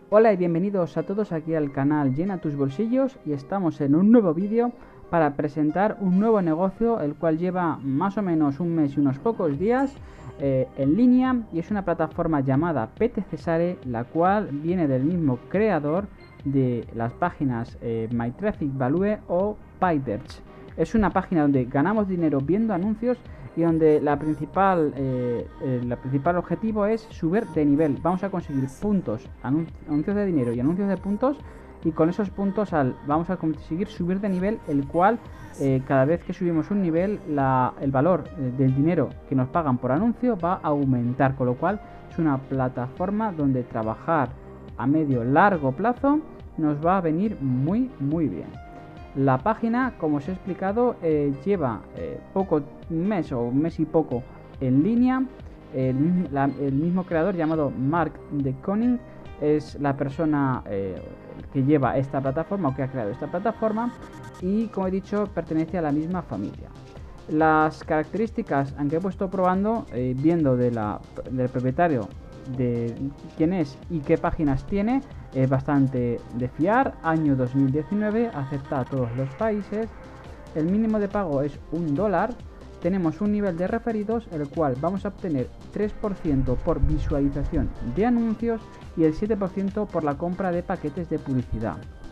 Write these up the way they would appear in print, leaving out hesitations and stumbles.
Hola y bienvenidos a todos aquí al canal Llena tus bolsillos y estamos en un nuevo vídeo para presentar un nuevo negocio el cual lleva más o menos un mes y unos pocos días en línea y es una plataforma llamada PT Cesare, la cual viene del mismo creador de las páginas My Traffic Value o PyDearch. Es una página donde ganamos dinero viendo anuncios y donde la principal objetivo es subir de nivel. Vamos a conseguir puntos, anuncios de dinero y anuncios de puntos, y con esos puntos vamos a conseguir subir de nivel, el cual cada vez que subimos un nivel el valor del dinero que nos pagan por anuncio va a aumentar, con lo cual es una plataforma donde trabajar a medio largo plazo nos va a venir muy bien. La página, como os he explicado, lleva un mes y poco en línea. El mismo creador, llamado Mark de Koning, es la persona que lleva esta plataforma o que ha creado esta plataforma, y como he dicho, pertenece a la misma familia. Las características, aunque he puesto probando, viendo del propietario, de quién es y qué páginas tiene, es bastante de fiar. Año 2019, acepta a todos los países. El mínimo de pago es $1. Tenemos un nivel de referidos, el cual vamos a obtener 3% por visualización de anuncios y el 7% por la compra de paquetes de publicidad.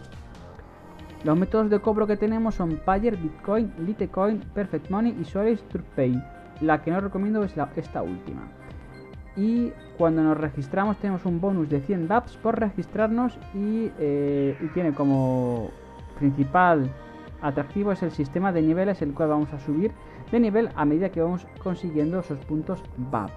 Los métodos de cobro que tenemos son Payer, Bitcoin, Litecoin, Perfect Money y Solis TruePay. La que no recomiendo es esta última. Y cuando nos registramos tenemos un bonus de 100 DApps por registrarnos, y tiene como principal atractivo es el sistema de niveles, el cual vamos a subir de nivel a medida que vamos consiguiendo esos puntos BAP.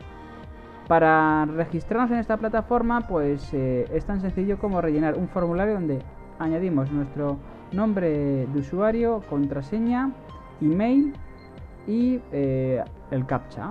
Para registrarnos en esta plataforma, pues es tan sencillo como rellenar un formulario donde añadimos nuestro nombre de usuario, contraseña, email y el captcha.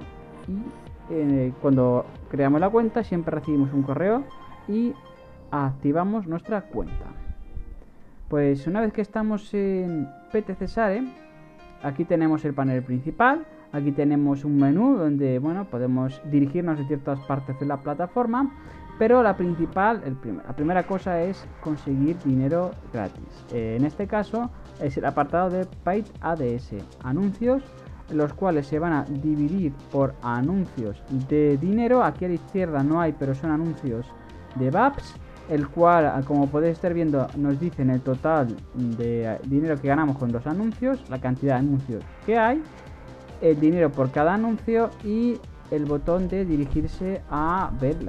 Y cuando creamos la cuenta siempre recibimos un correo y activamos nuestra cuenta. Pues una vez que estamos en PT Cesare, aquí tenemos el panel principal. Aquí tenemos un menú donde podemos dirigirnos a ciertas partes de la plataforma, pero la primera cosa es conseguir dinero gratis. En este caso es el apartado de Paid Ads, anuncios, los cuales se van a dividir por anuncios de dinero. Aquí a la izquierda no hay, pero son anuncios de VAPS, el cual, como podéis estar viendo, nos dicen el total de dinero que ganamos con los anuncios, la cantidad de anuncios que hay, el dinero por cada anuncio y el botón de dirigirse a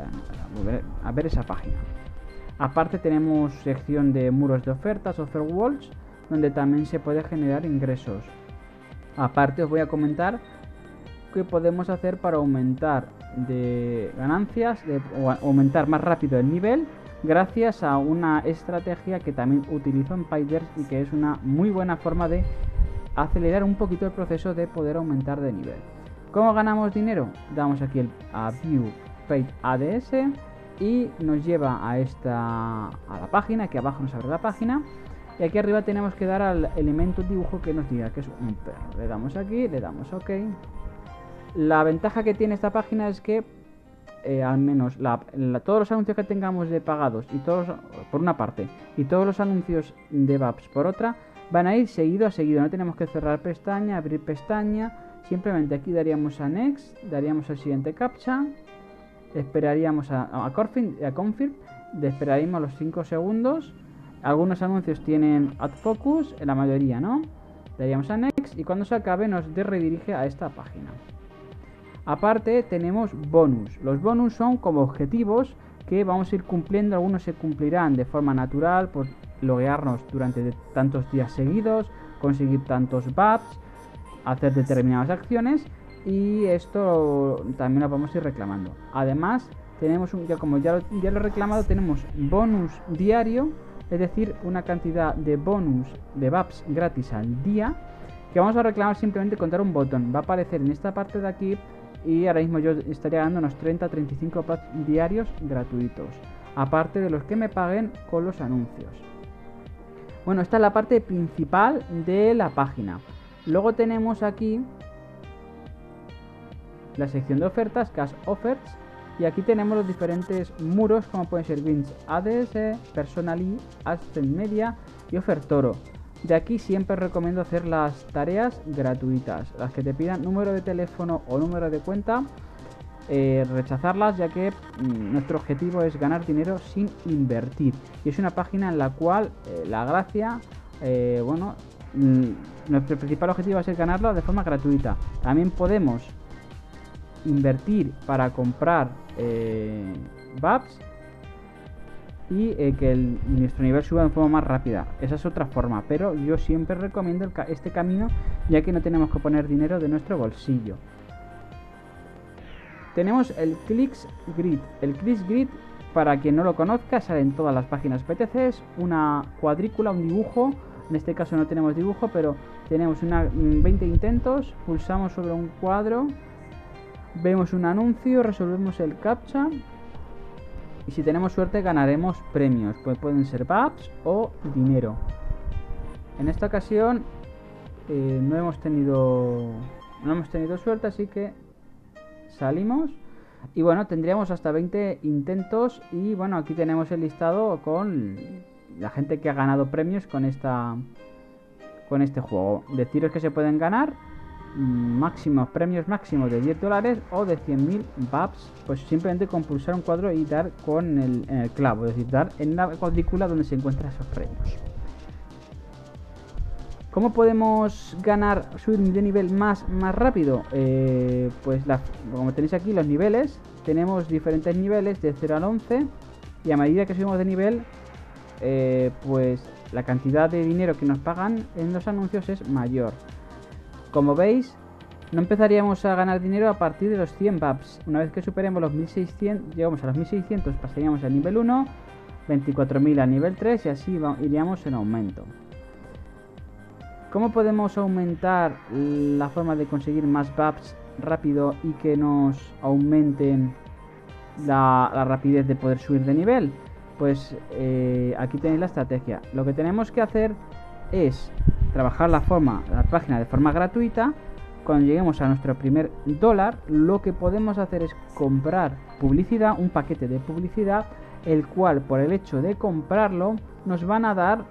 ver esa página. Aparte tenemos sección de muros de ofertas, offer walls, donde también se puede generar ingresos. Aparte os voy a comentar qué podemos hacer para aumentar de ganancias o aumentar más rápido el nivel, gracias a una estrategia que también utilizo en PyDearch y que es una muy buena forma de acelerar un poquito el proceso de poder aumentar de nivel. ¿Cómo ganamos dinero? Damos aquí a View Paid Ads y nos lleva a la página. Aquí abajo nos abre la página y aquí arriba tenemos que dar al elemento dibujo que nos diga que es un perro. Le damos aquí, le damos OK. La ventaja que tiene esta página es que al menos todos los anuncios que tengamos de pagados, y todos por una parte, y todos los anuncios de VAPS por otra, van a ir seguido a seguido. No tenemos que cerrar pestaña, abrir pestaña. Simplemente aquí daríamos a Next, daríamos al siguiente captcha, esperaríamos a Confirm, esperaríamos los 5 segundos. Algunos anuncios tienen Ad Focus, la mayoría no. Daríamos a Next y cuando se acabe nos redirige a esta página. Aparte tenemos bonus. Los bonus son como objetivos que vamos a ir cumpliendo. Algunos se cumplirán de forma natural por loguearnos durante tantos días seguidos, conseguir tantos VAPs, hacer determinadas acciones, y esto también lo vamos a ir reclamando. Además tenemos como ya lo he reclamado, tenemos bonus diario, es decir, una cantidad de bonus de VAPs gratis al día, que vamos a reclamar simplemente con dar un botón. Va a aparecer en esta parte de aquí y ahora mismo yo estaría dando unos 30-35 VAPs diarios gratuitos, aparte de los que me paguen con los anuncios. Bueno, esta es la parte principal de la página. Luego tenemos aquí la sección de ofertas, Cash Offers, Y aquí tenemos los diferentes muros, como pueden ser Wins ADS, Personally, Ascent Media y Ofertoro. De aquí siempre recomiendo hacer las tareas gratuitas, las que te pidan número de teléfono o número de cuenta, rechazarlas, ya que nuestro objetivo es ganar dinero sin invertir. Y es una página en la cual la gracia, nuestro principal objetivo va a ser ganarlo de forma gratuita. También podemos invertir para comprar VAPs y que nuestro nivel suba de forma más rápida. Esa es otra forma, pero yo siempre recomiendo este camino, ya que no tenemos que poner dinero de nuestro bolsillo. Tenemos el ClicksGrid. El ClicksGrid, para quien no lo conozca, sale en todas las páginas PTC. Es una cuadrícula, un dibujo. En este caso no tenemos dibujo, pero tenemos 20 intentos. Pulsamos sobre un cuadro, vemos un anuncio, resolvemos el CAPTCHA y si tenemos suerte ganaremos premios. Pues pueden ser VAPs o dinero. En esta ocasión no hemos tenido suerte, así que salimos. Y bueno, tendríamos hasta 20 intentos. Y bueno, aquí tenemos el listado con la gente que ha ganado premios con este juego. Deciros que se pueden ganar premios máximos de $10 o de 100.000 VAPs, pues simplemente con pulsar un cuadro y dar en el clavo, es decir, dar en la cuadrícula donde se encuentran esos premios. ¿Cómo podemos subir de nivel más rápido? Como tenéis aquí los niveles, tenemos diferentes niveles de 0 al 11 y a medida que subimos de nivel, pues la cantidad de dinero que nos pagan en los anuncios es mayor. Como veis, no empezaríamos a ganar dinero a partir de los 100 VAPs. Una vez que superemos los 1600, llegamos a los 1600, pasaríamos al nivel 1, 24.000 al nivel 3 y así iríamos en aumento. ¿Cómo podemos aumentar la forma de conseguir más VAPs rápido y que nos aumenten la rapidez de poder subir de nivel? Pues aquí tenéis la estrategia. Lo que tenemos que hacer es trabajar la página de forma gratuita. Cuando lleguemos a nuestro primer $, lo que podemos hacer es comprar publicidad, un paquete de publicidad, el cual por el hecho de comprarlo nos van a dar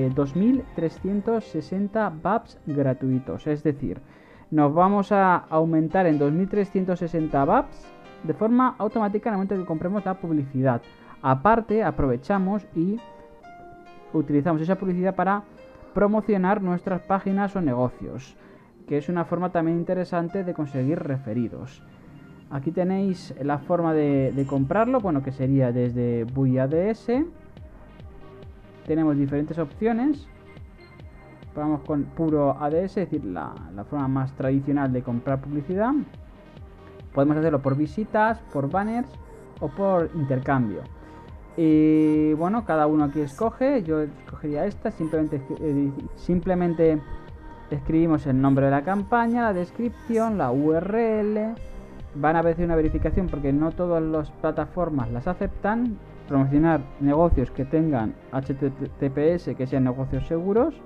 2.360 VAPs gratuitos. Es decir, nos vamos a aumentar en 2.360 VAPs de forma automática en el momento que compremos la publicidad. Aparte, aprovechamos y utilizamos esa publicidad para promocionar nuestras páginas o negocios, que es una forma también interesante de conseguir referidos. Aquí tenéis la forma de comprarlo, bueno, que sería desde Buy ADS. Tenemos diferentes opciones. Vamos con puro ADS, es decir, la forma más tradicional de comprar publicidad. Podemos hacerlo por visitas, por banners o por intercambio. Y bueno, cada uno aquí escoge. Yo escogería esta. Simplemente escribimos el nombre de la campaña, la descripción, la URL. Van a hacer una verificación porque no todas las plataformas las aceptan. Promocionar negocios que tengan HTTPS, que sean negocios seguros.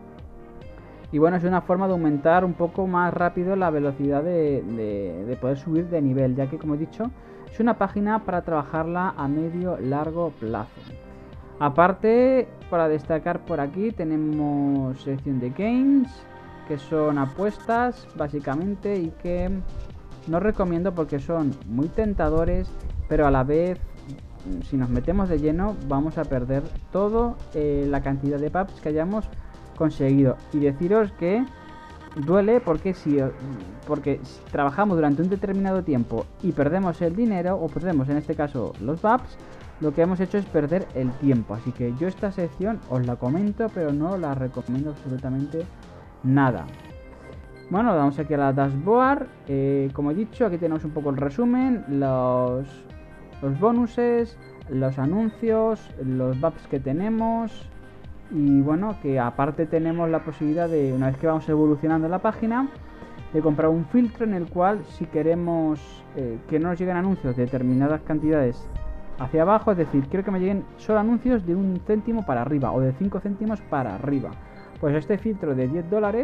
Y bueno, es una forma de aumentar un poco más rápido la velocidad de poder subir de nivel, ya que, como he dicho, es una página para trabajarla a medio largo plazo. Aparte, para destacar por aquí tenemos sección de games, que son apuestas básicamente, y que no recomiendo porque son muy tentadores, pero a la vez, si nos metemos de lleno, vamos a perder toda la cantidad de VAPs que hayamos conseguido. Y deciros que duele porque si trabajamos durante un determinado tiempo y perdemos el dinero, o perdemos en este caso los VAPs, lo que hemos hecho es perder el tiempo. Así que yo esta sección os la comento, pero no la recomiendo absolutamente nada. Bueno, vamos aquí a la dashboard. Como he dicho, aquí tenemos un poco el resumen, los bonuses, los anuncios, los VAPs que tenemos. Y bueno, que aparte tenemos la posibilidad de, una vez que vamos evolucionando la página, de comprar un filtro en el cual, si queremos que no nos lleguen anuncios de determinadas cantidades hacia abajo, es decir, quiero que me lleguen solo anuncios de 1 céntimo para arriba o de 5 céntimos para arriba, pues este filtro de $10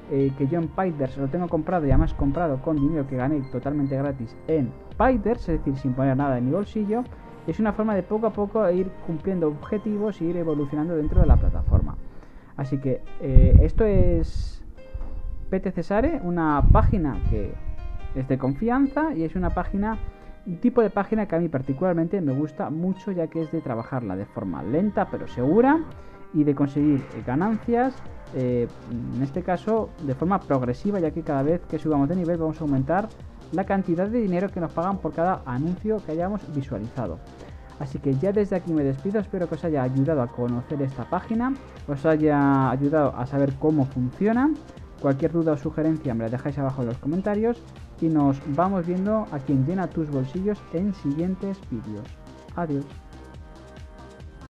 que yo en Paydirs lo tengo comprado y además comprado con dinero que gané totalmente gratis en Paydirs, es decir, sin poner nada en mi bolsillo. Es una forma de poco a poco ir cumpliendo objetivos e ir evolucionando dentro de la plataforma. Así que esto es PT Cesare, una página que es de confianza y es una página, un tipo de página que a mí particularmente me gusta mucho, ya que es de trabajarla de forma lenta pero segura y de conseguir ganancias, en este caso de forma progresiva, ya que cada vez que subamos de nivel vamos a aumentar la cantidad de dinero que nos pagan por cada anuncio que hayamos visualizado. Así que ya desde aquí me despido, espero que os haya ayudado a conocer esta página, os haya ayudado a saber cómo funciona. Cualquier duda o sugerencia me la dejáis abajo en los comentarios y nos vamos viendo aquí en Llena tus bolsillos en siguientes vídeos. Adiós.